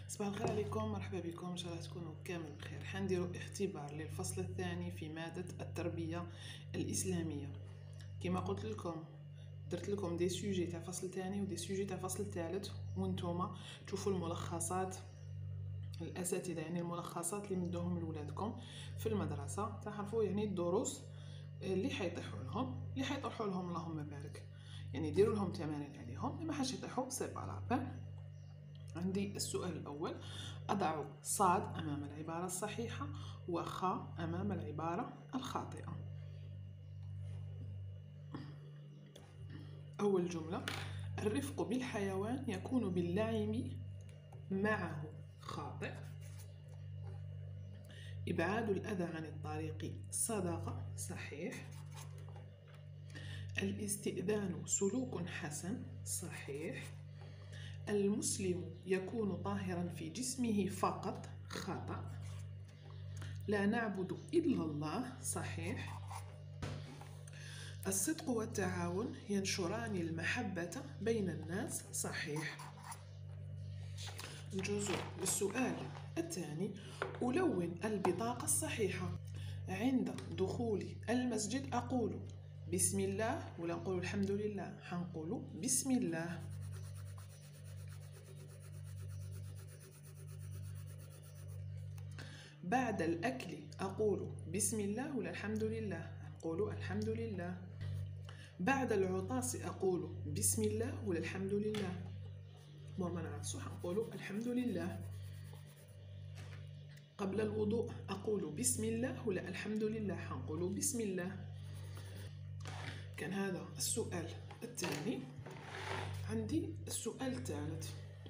صباح الخير عليكم، مرحبا بكم، ان شاء الله تكونوا كامل بخير. حنديروا اختبار للفصل الثاني في مادة التربية الإسلامية. كما قلت لكم درت لكم دي سوجي تاع فصل ثاني ودي سوجي تاع فصل ثالث، وانتوما تشوفوا الملخصات الأساتذة، يعني الملخصات اللي مدوهم لولادكم في المدرسة، تعرفوا يعني الدروس اللي حيطيحوا لهم اللهم بارك، يعني ديروا لهم تمارين عليهم، اللي ما حاش يطيحوا سي با. عندي السؤال الأول: أضع صاد أمام العبارة الصحيحة وخاء أمام العبارة الخاطئة. أول جملة: الرفق بالحيوان يكون باللعب معه خاطئ. إبعاد الأذى عن الطريق صدقة صحيح. الاستئذان سلوك حسن صحيح. المسلم يكون طاهرا في جسمه فقط خطأ. لا نعبد إلا الله صحيح. الصدق والتعاون ينشران المحبة بين الناس صحيح. الجزء السؤال الثاني: ألون البطاقة الصحيحة. عند دخول المسجد أقول بسم الله ولا نقول الحمد لله؟ حنقول بسم الله. بعد الأكل أقول بسم الله ولا الحمد لله؟ أقول الحمد لله. بعد العطاس أقول بسم الله ولا الحمد لله؟ ما نعرفش، حنقول الحمد لله. قبل الوضوء أقول بسم الله ولا الحمد لله؟ حنقول بسم الله. كان هذا السؤال الثاني. عندي السؤال الثالث: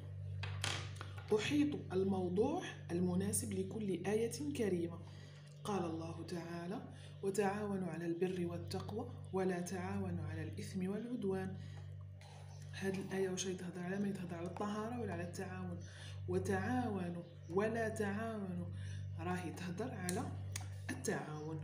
أحيط الموضوع المناسب لكل آية كريمة. قال الله تعالى: وتعاونوا على البر والتقوى ولا تعاونوا على الإثم والعدوان. هذه الآية واش يتهضر على؟ ما يتهضر على الطهارة ولا على التعاون؟ وتعاونوا ولا تعاونوا راهي تهضر على التعاون.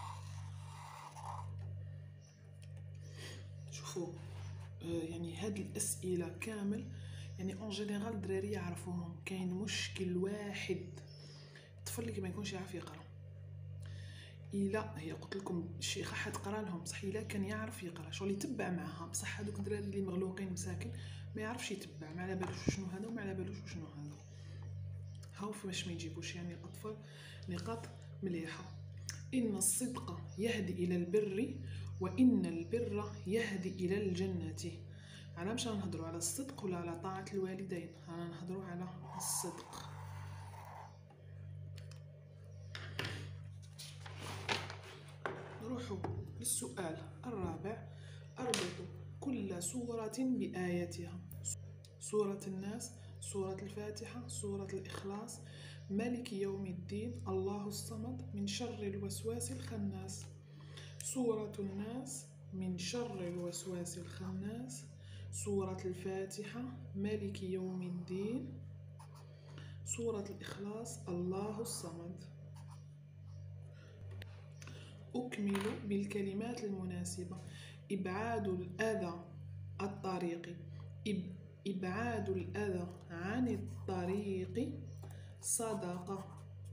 شوفوا يعني هاد الأسئلة كامل يعني اون جينيرال الدراري يعرفوهم. كاين مشكل واحد، الطفل اللي ما يكونش يعرف يقرا. الا هي قلت لكم الشيخه حتقرا لهم بصح الا كان يعرف يقرا شغل يتبع معها، بصح هذوك الدراري اللي مغلوقين مساكن ما يعرفش يتبع، ما على بالوش شنو هذا وما على بالوش شنو هذا. هاو فاش ما يجيبوش يعني الاطفال نقاط مليحه. ان الصدق يهدي الى البر وان البر يهدي الى الجنه. انا مش نهضروا على الصدق ولا على طاعه الوالدين، انا نهضروا على الصدق. نروحوا للسؤال الرابع: اربط كل سورة بآياتها. سورة الناس، سورة الفاتحة، سورة الإخلاص، مالك يوم الدين، الله الصمد، من شر الوسواس الخناس. سورة الناس، من شر الوسواس الخناس، سورة الفاتحة، مالك يوم الدين، سورة الإخلاص، الله الصمد. أكمل بالكلمات المناسبة. إبعاد الأذى الطريق. إبعاد الأذى عن الطريق صدقة.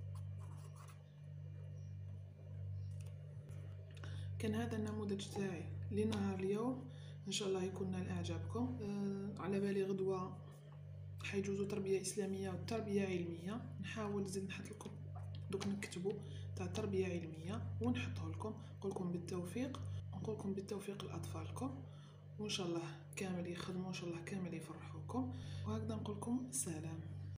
كان هذا النموذج تاعي لنهار اليوم، ان شاء الله يكون نال اعجابكم. على بالي غدوه حيجوزوا تربيه اسلاميه وتربيه علميه، نحاول نزيد نحط لكم دوك نكتبوا تاع تربيه علميه ونحطه لكم. نقول لكم بالتوفيق، نقول لكم بالتوفيق لاطفالكم، وان شاء الله كامل يخدموا، ان شاء الله كامل يفرحوكم، وهكذا نقول لكم سلام.